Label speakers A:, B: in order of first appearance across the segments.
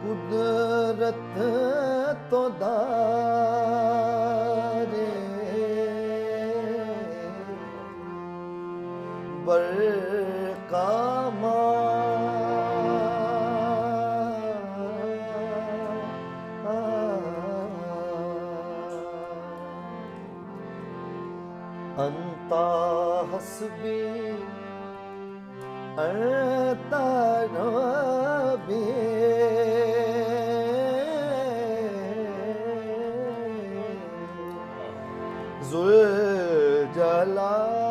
A: कुदरत तो दारे बरकामा अंता हस्बी अंता रबी जुल जला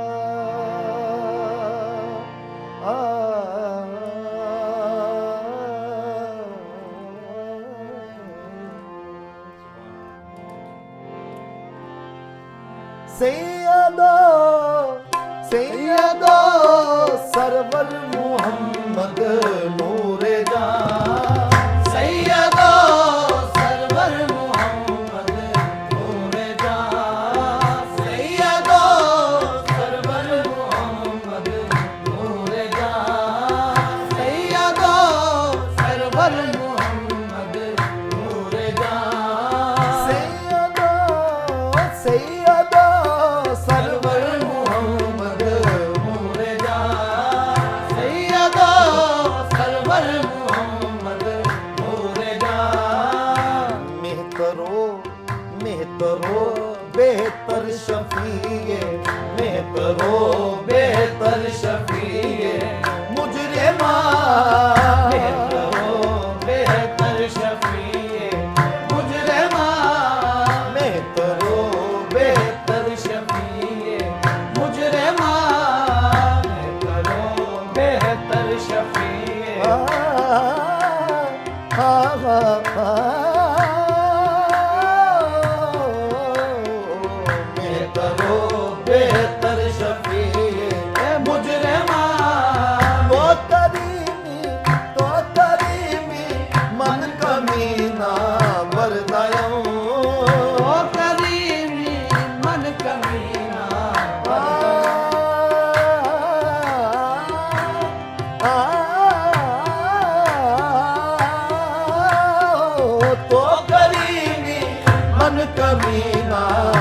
A: सैयदो सैयदो सरवर मोहम्मद नूरे जान
B: सैयदो सरवर मोहम्मद नूरे जान सैयदो सरवर मोहम्मद नूरे जान सैयदो सरवर मोहम्मद नूरे जान
A: सैयदो सैयदो सरवर मोहम्मद
B: नूरे जान सैयदो सरवर मोहम्मद नूरे जान
A: मेहतरो मेहतरो बेहतर शफीए मेहतरो
B: बेहतर शफीए
A: मुजरिमा
B: मेहतरो बेहतर शफीए मुजरिमा
A: मेहतरो
B: बेहतर शफीए मुजरिमा मेहतरो बेहतर शफीए मेहतरो बेहतर शफीए मुजरिमा
A: तो करीमी मन कमीना वरदायूं
B: ओ करीमी मन कमीना
A: तो करीमी मन कमीना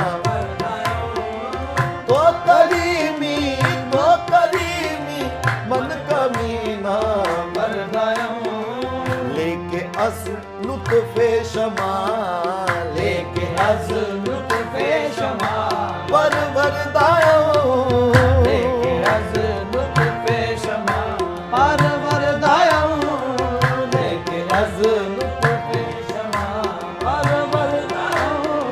A: तो करीमी मन कमीना लेके अस लुत्फे शमा
B: लेके अज लुत्फे शमा
A: परवरदायूं
B: लेके अज लुत्फे शमा परवरदायूं लेके अज लुत्फे शमा परवरदायूं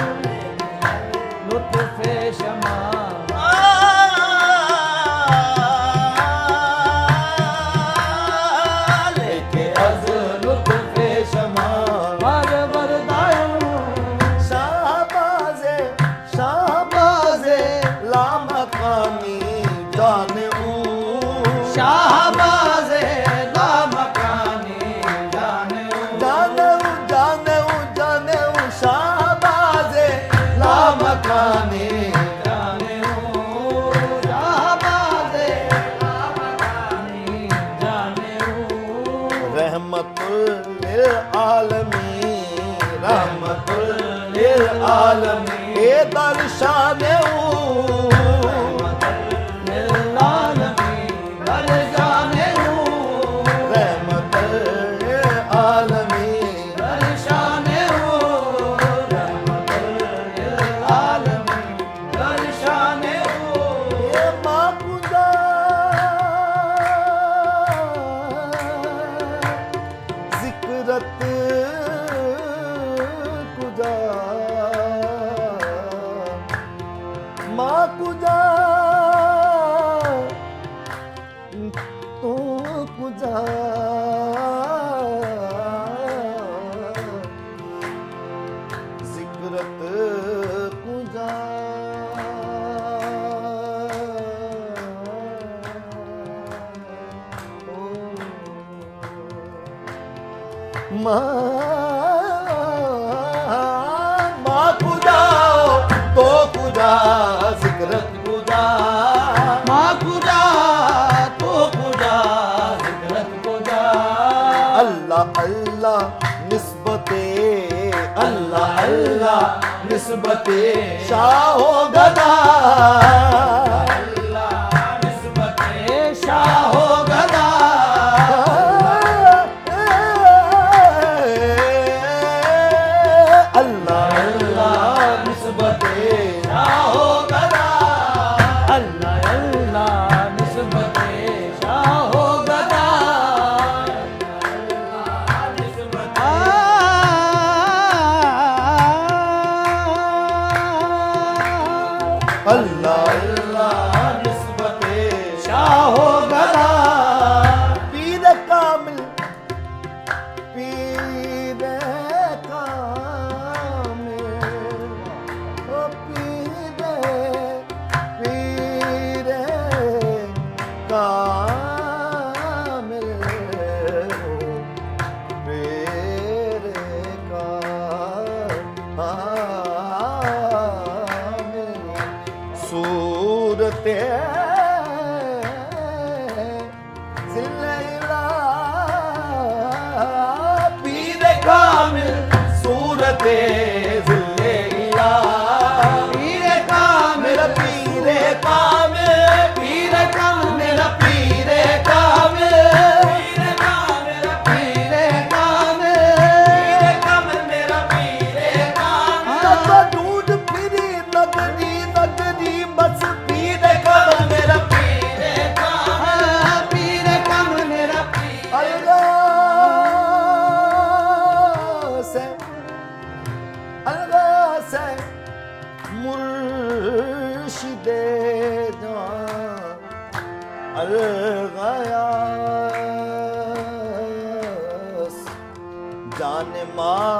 B: लुत्फे शमा लेके अज लुत्फे शमा परवरदायूं
A: शाहबाज़े शाहबाज़े लामकानी जाने
B: शाहबाज़े लामकानी जाने
A: जाने शाहबाज़े लामकानी
B: जाने शाहबाज़े लामकानी जाने
A: रहमतुल लिल आलमीन
B: रहमतुल लिल आलमीन
A: ए दर्शाने
B: लिल आलमीन दर जाने
A: रहमतुल लिल आलमीन
B: दर शाने रहमतुल लिल आलमीन दर शाने
A: ए माकुदा जिक्रत कुदा माकुदा तो कुदा जिक्रत कुदा मां खुदा तो खुदा जिक्रत खुदा
B: माँ खुदा तो खुदा जिक्रत खुदा
A: अल्लाह अल्लाह अल्लाह निस्बते
B: अल्लाह अल्लाह निस्बते
A: शाहो गदा
B: अल्लाह निस्बते शाहो गदा
A: अल्लाह
B: अल्लाह निस्बते शाहो गदा अल्लाह अल्लाह निस्बते शाहो गदा अल्लाह निस्बते
A: अल्लाह
B: अल्लाह निस्बते शाहो गदा
A: पीर कामिल पीर कामिल ओ पीर पीर कामिल पीर कामिल सूरत
B: पीर कामिल सूरते ज़िल्ले इलाह पीर कामिल पीर कामिल पीर कामिल पीर कामिल पीर कामिल पीर कामिल मेरा पीर कामिल
A: दूध फिरी नगरी नगरी बस
B: पीर कामिल मेरा पीर कामिल पीर कामिल मेरा पीर
A: अलगा से मुर्शिदे अलगायास जाने माँ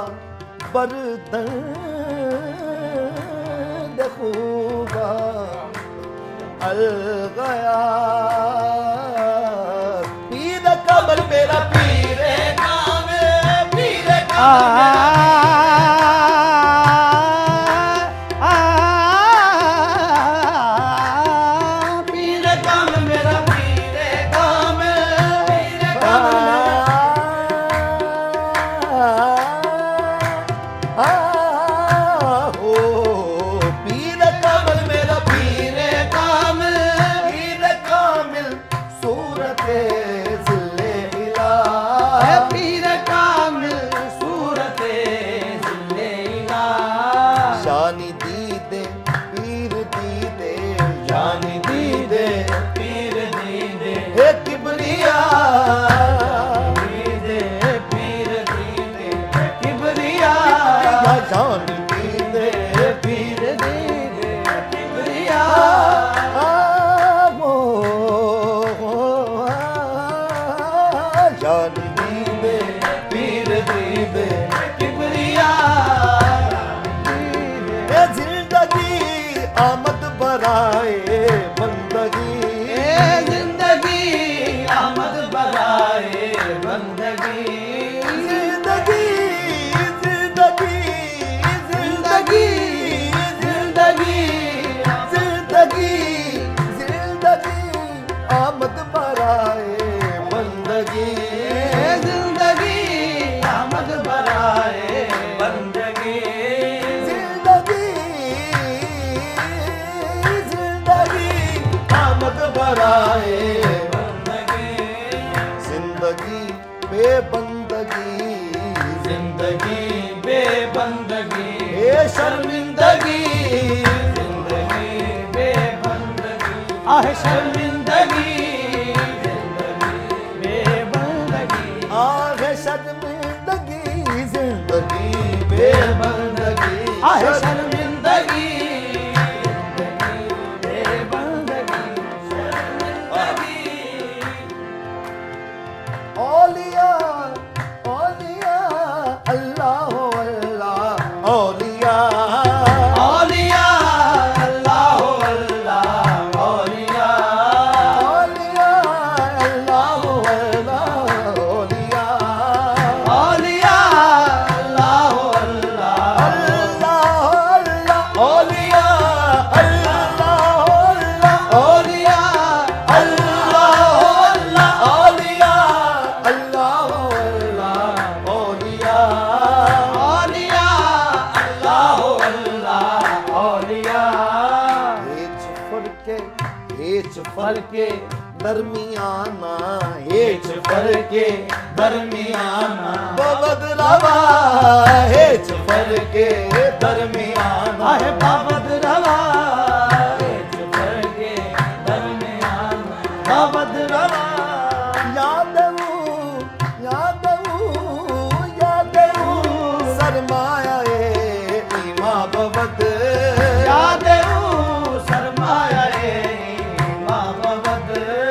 A: बरदर्द खूबा अलगायास पीर कमल मेरा
B: पीर कामिल पीर कामिल पीर कामिल मेरा पीर कामिल पीर
A: हो पीर कमल मेरा
B: पीर कामिल
A: पीर कामिल सूरत ज़िल्ले इलाह
B: पीर कामिल सूरते ज़िल्ले इलाह
A: शानी दीदे पीर दीदे
B: जानी दीदे पीर दीदे
A: हे किबरिया
B: दीदे पीर दीदे किबरिया
A: शानी दीदे
B: पीर दीदे किबरिया
A: शानी दीदे
B: पीर दीदे किबरिया
A: ए जिंदगी आमद बराए बंदगी
B: जिंदगी आमद बराए बंदगी
A: जिंदगी जिंदगी जिंदगी
B: जिंदगी
A: जिंदगी जिंदगी आमद बराए बंदगी
B: जिंदगी आमद बराए बंदगी
A: जिंदगी जिंदगी आमद बराए जिंदगी बेबंदगी
B: जिंदगी बेबंदगी
A: ए शर्मिंदगी
B: जिंदगी बेबंदगी आह शर्मिंदगी जिंदगी बेबंदगी
A: आह शर्मिंदगी जिंदगी बेबंदगी
B: आह शर्मिंदगी जिंदगी बेबंदगी शर्मिंदगी
A: औलिया औलिया अल्लाह अल्लाह औलिया
B: औलिया अल्लाह अल्लाह औलिया
A: औलिया अल्लाह अल्लाह औलिया
B: औलिया अल्लाह अल्लाह
A: अल्लाह
B: फरके
A: दरमियाना हेच
B: फरके दरमियाना
A: बाबद रवा हेच फरके दरमियाना
B: आहे बाबद रवा हेच फरके दरमियाना बाबद रवा
A: सरमाया ईमा बबद
B: सरमाया ईमा बबद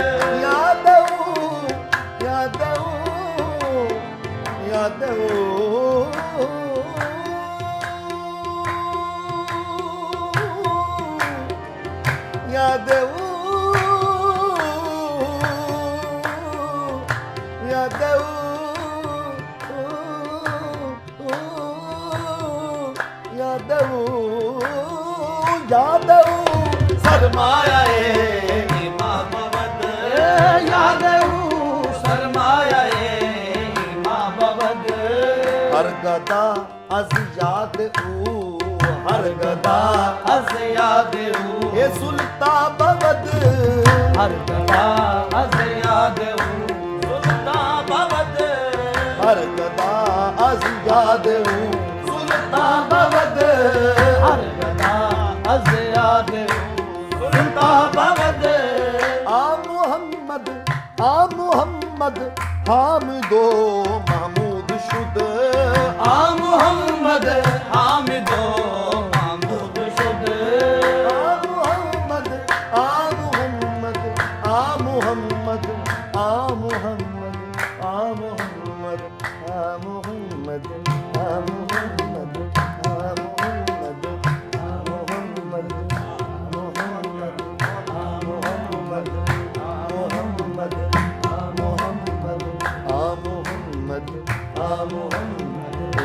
A: सरमाया
B: ईमा बबद सरमाया ईमा बबद
A: हर गदा अज याद हर गदा
B: अज याद
A: ये सुल्ता बबद
B: हर गदा अज याद सुल्ता बबद
A: हर गदा अज याद सुल्ता बबद
B: हर गदा अज याद सुल्ता बबद
A: आ मुहम्मद हामिदो महमूद शुद
B: आ मुहम्मद हामिदो महमूद शुद
A: आ मुहम्मद आ मुहम्मद आ मुहम्मद आ मुहम्मद आ मुहम्मद आ मुहम्मद आ मुहम्मद आ मुहम्मद मुहम्मद आ मुहम्मद मुहम्मद आ मुहम्मद आ मुहम्मद आ मुहम्मद ओ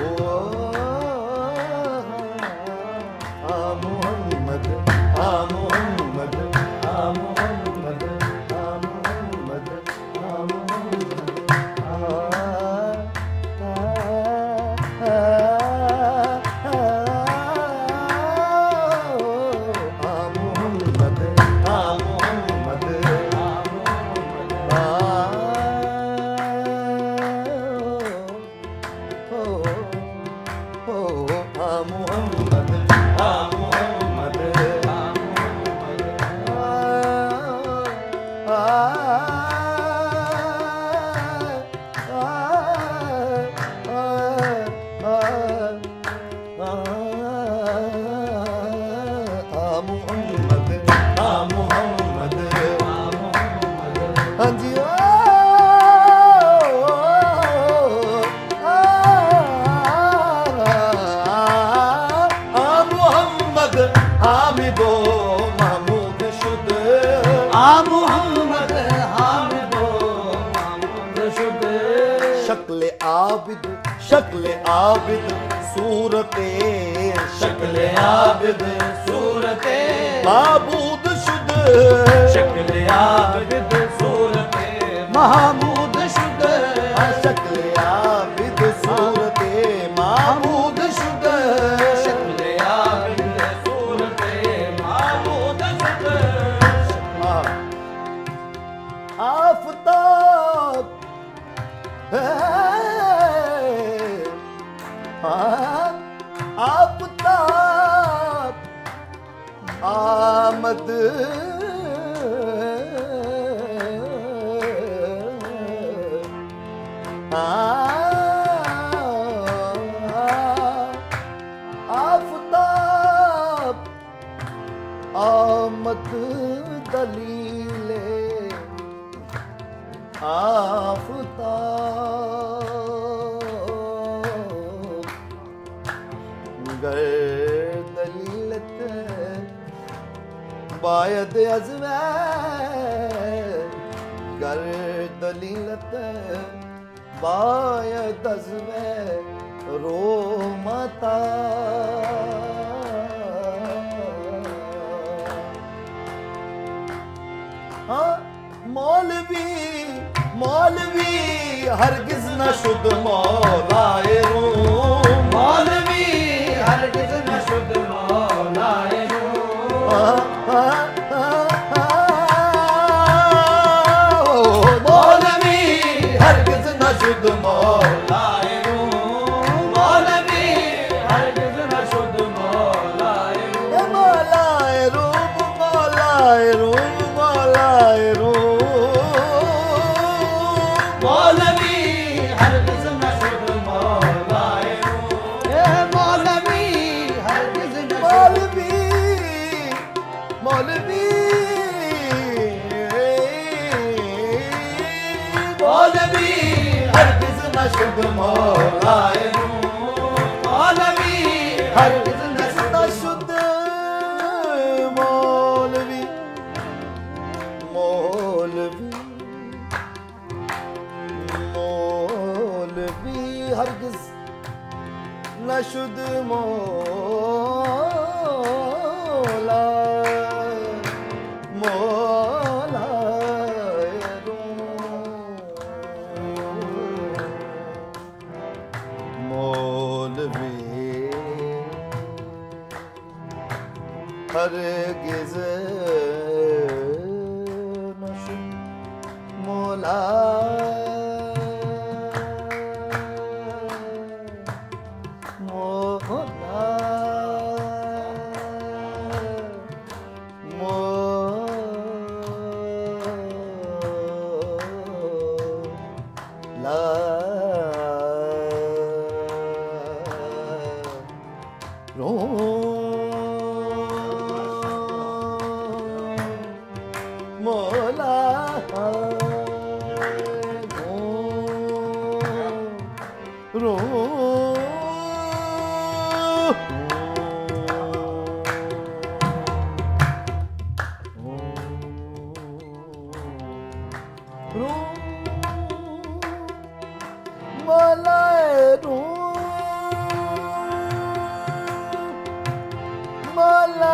A: आ मुहम्मद आ मुहम्मद आ मुहम्मद आ मुहम्मद आ मुहम्मद आ मुहम्मद हाँ जी मुहम्मद हामिदो महमूद शुद
B: आ मुहम्मद हामिदो महमूद शुद
A: शक्ल आबिद सूरते
B: शक्ल आबिद सूरते
A: माबूद शुद
B: शक्ल आबिद सूरते महमूद शुद
A: शक्ल आबिद सूरते माबूद शुद
B: शक्ल आबिद सूरते महमूद शुद
A: आफताब आफताब आमद आफताब आमद दलीले आफताब गर दलीलत बायद अज़मे गर दलीलत बायद अज़मे रो मता हाँ मौलवी मौलवी हरगिज न शुद्ध मौलाए रूम
B: मौलवी हरगिज न शुद्ध मौलाए रूम हरगिज़ न शुद मौलाए रूम। मौलवी हरगिज़ न
A: मौलवी मौलवी
B: मौलवी हरगिज़ न शुद मौलाए रूम। मौलवी हरगिज़ न
A: शुद्ध मौलवी मौलवी मौलवी हरगिज़ न शुद्ध मौला मौला मौलवी हरगिज़ न शुद्ध मौला मौला रो मौला रो मौला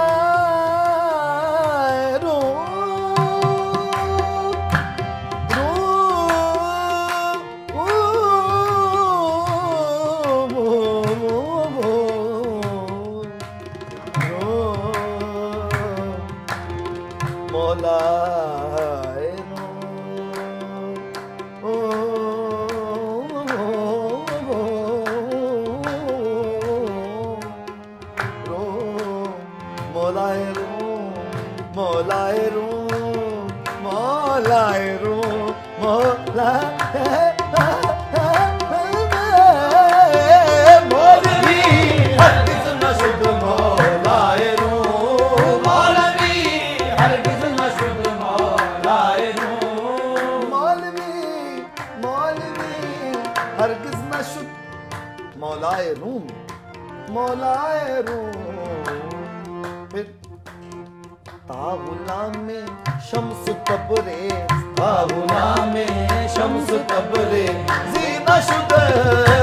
A: मौलाए रो मौलाए रो मौलवी
B: हरगिज़ न शुद मौलाए रूम। मौलवी हरगिज़ न शुद मौलाए रूम।
A: मौलवी मौलवी हरगिज़ न शुद्ध मौलाए रूम मौलाए रूम। फिर ताहुला में शम्स तबरेज़
B: ताहुला में शम्स तबरेज़
A: ज़ीना शुद्ध